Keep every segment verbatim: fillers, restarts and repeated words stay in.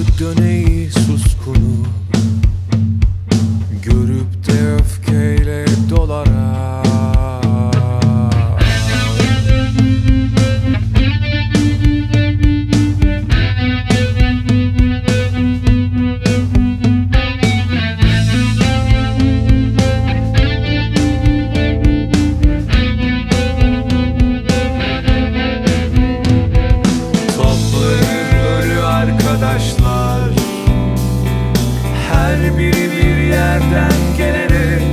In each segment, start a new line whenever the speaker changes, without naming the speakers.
döneyi suskunu, görüp de öfkeyle dolara. Arkadaşlar, her biri bir yerden gelerek,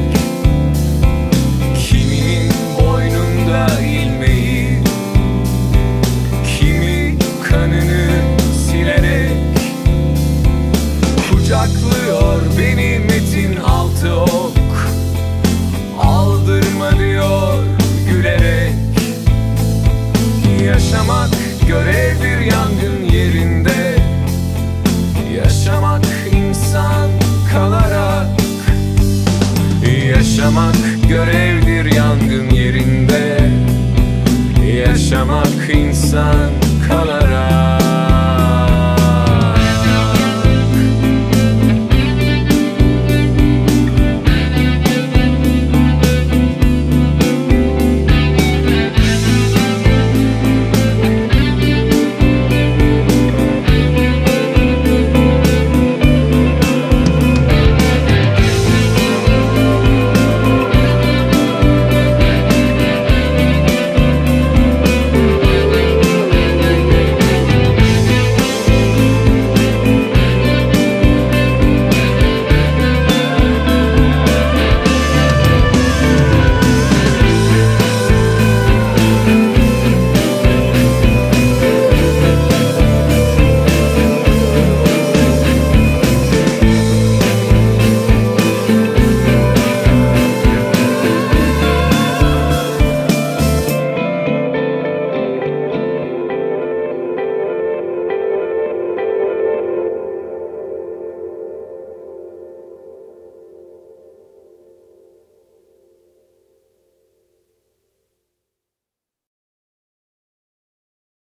kiminin boynunda ilmeği, kimi kanını silerek kucaklıyor beni Metin Altıok. Aldırma diyor gülerek, yaşamak görevdir yangın yerinde. Yaşamak insan kalarak, yaşamak görevdir yangın yerinde. Yaşamak insan